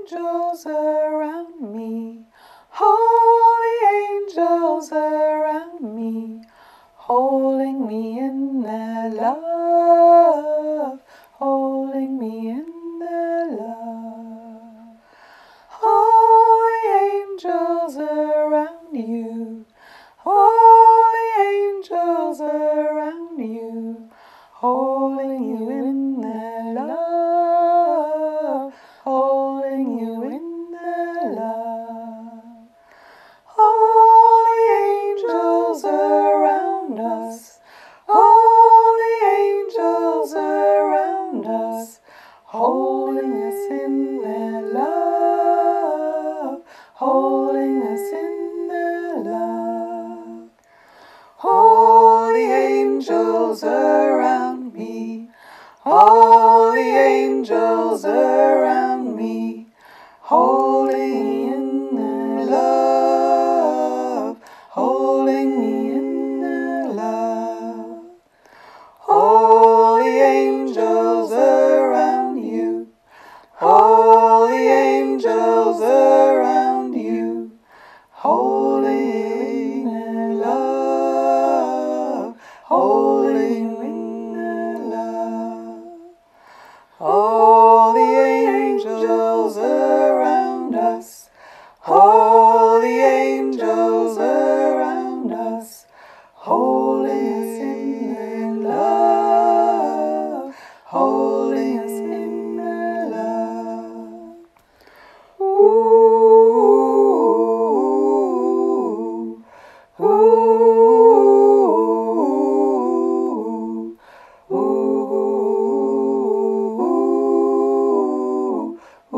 angels around me, holy angels around me, holding me in their love, holding me in their love. Holy angels around you, holy angels around you, holding you in their love, holding you in their love. Holy angels around us, holy angels around us, holding us in their love, holding us in their love. Holy angels around me, holy angels around me, holding me in their love, holding me in their love. Holy angels around you, holy angels around you, holding you in their love, holding you in their love. Holy angels around us, holy angels around us, holding us in their love, holding us in their love. Ooh, ooh, ooh, ooh,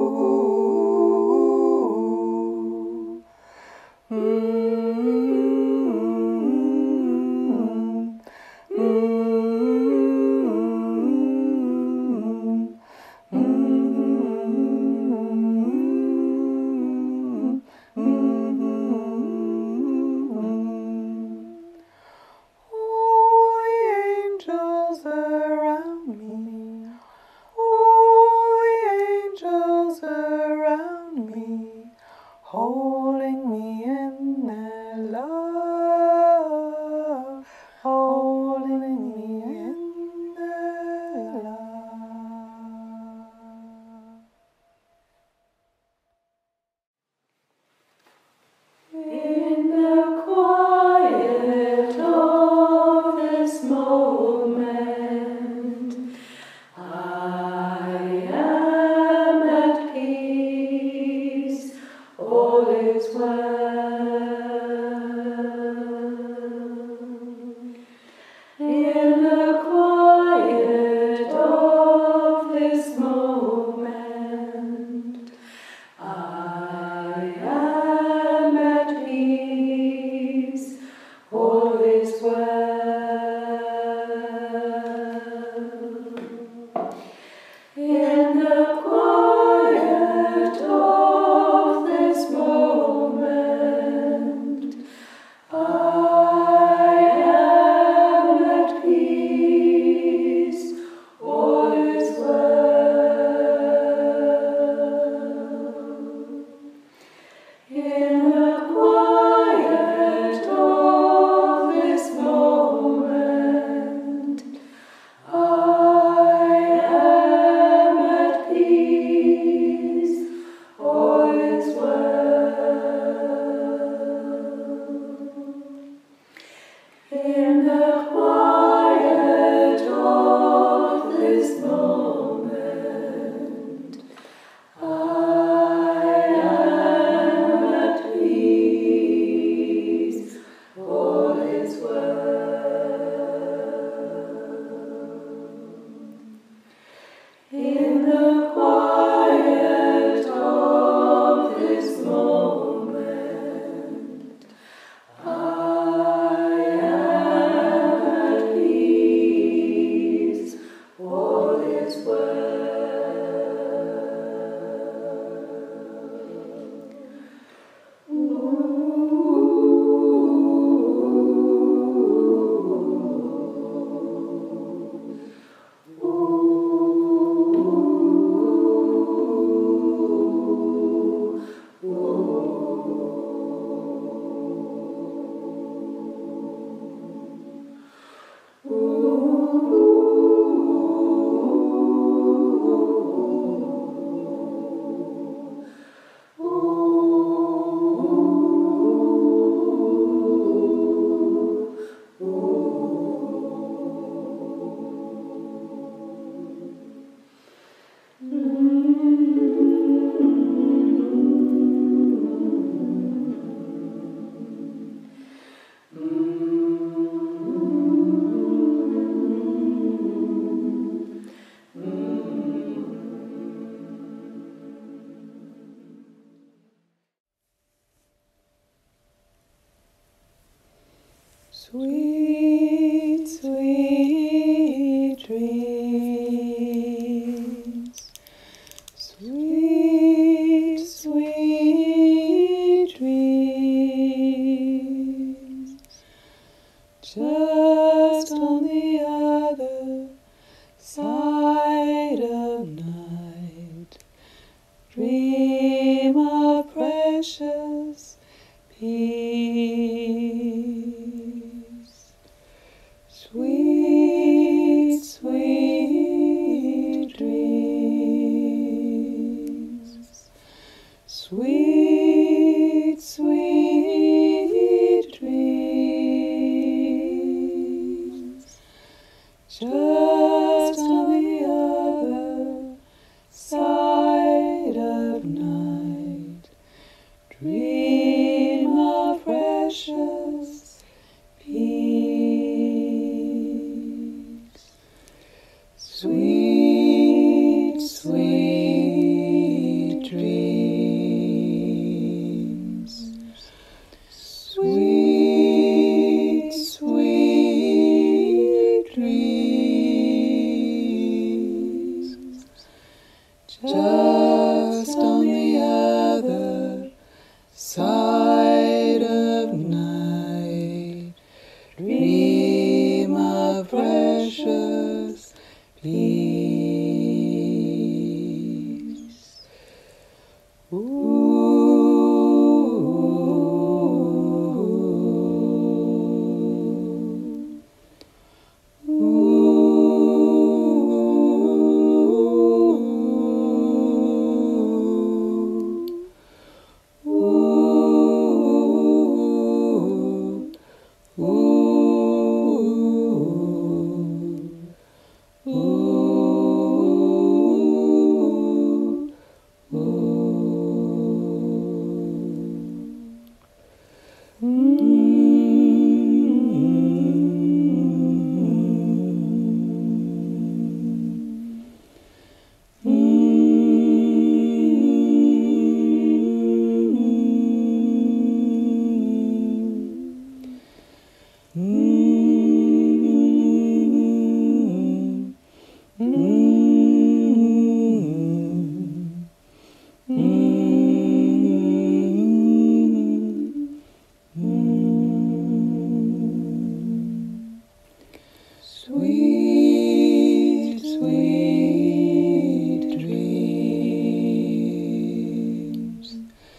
Holy angels around me, holy angels around me, holding me in their love, holding me in their love. In the quiet of this moment, I am at peace, all is well. In the quiet of this moment, I am at peace, all is well. In the quiet of this moment, I am at peace, all is well. In the quiet of this moment, I am at peace, all is well. In the quiet of this moment, I am at peace, all is well. In the quiet of this moment, I am at peace, all is well. Sweet, sweet dreams. Sweet, sweet dreams. Just on the other side of night, dream of precious peace. Sweet, sweet dreams. Sweet, sweet dreams. Just on the other side of night, dream of precious peace. Sweet, sweet dreams. Sweet, sweet dreams. Just on the other side of night, dream of precious peace. Ooh. Sweet, sweet dreams.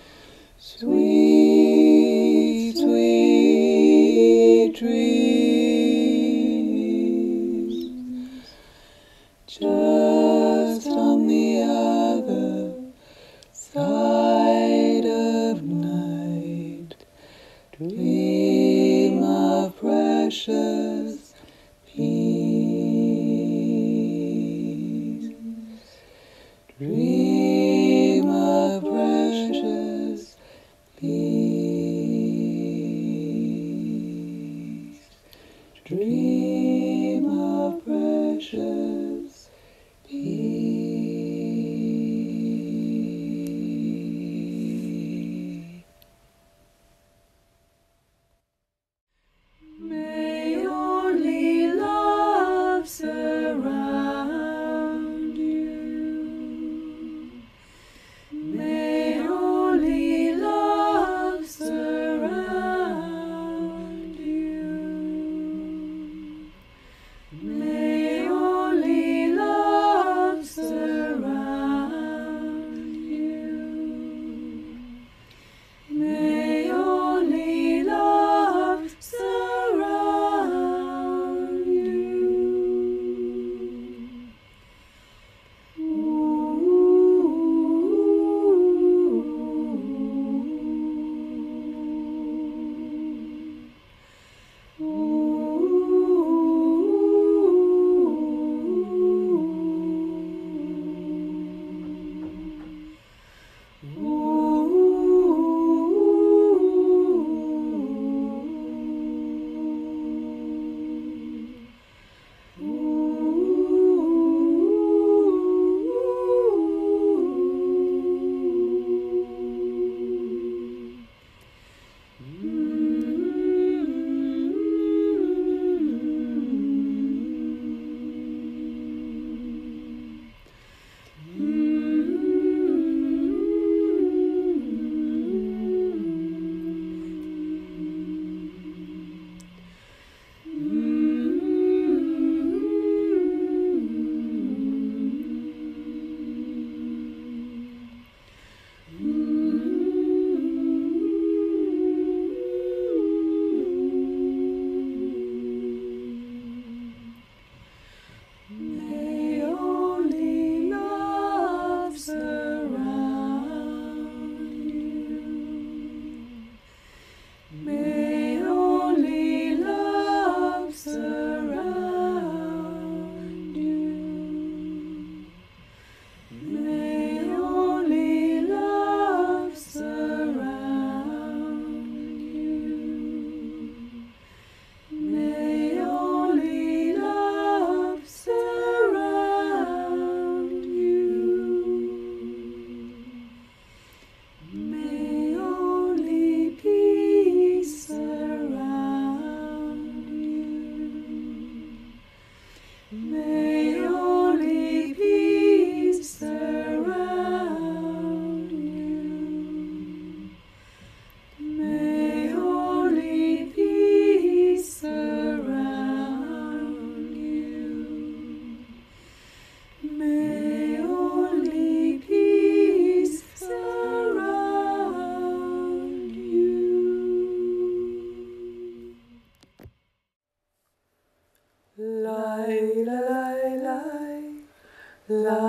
Sweet, sweet dreams. Just on the other side of night, dream of precious peace. Dream of precious peace. Dream of precious peace. May only love surround you.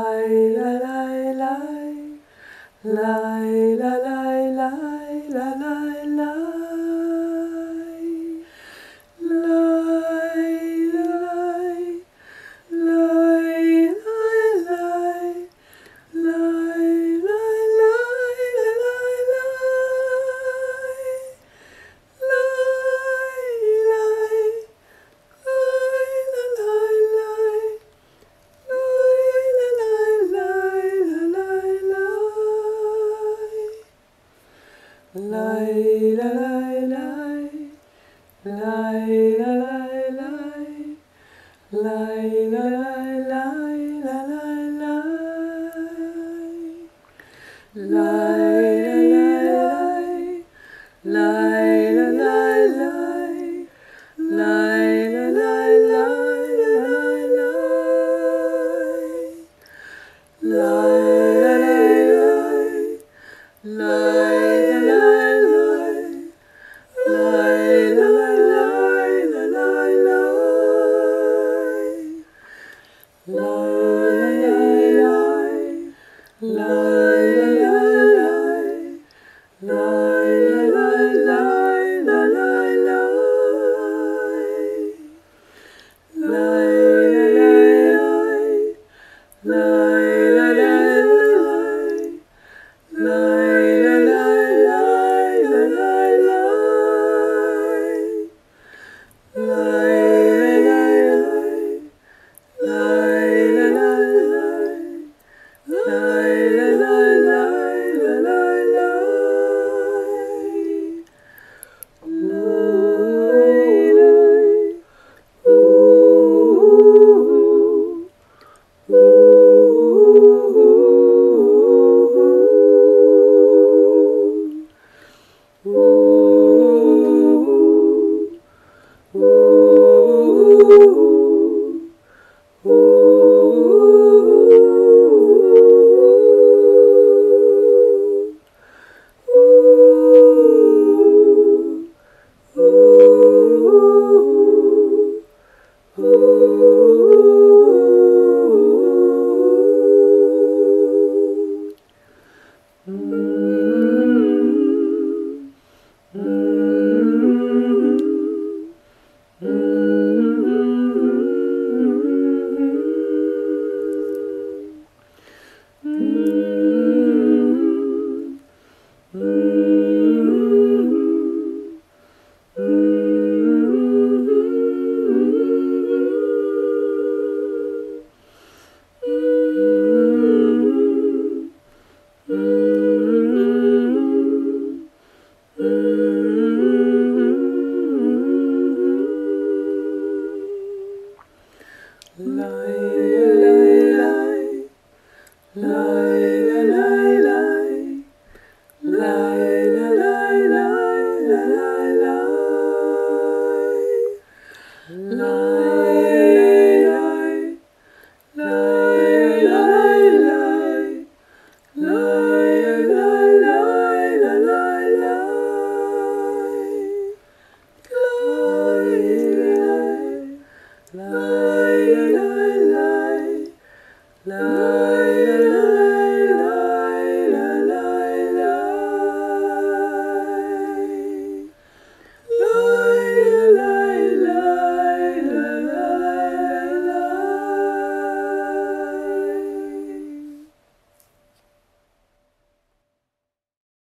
Lie,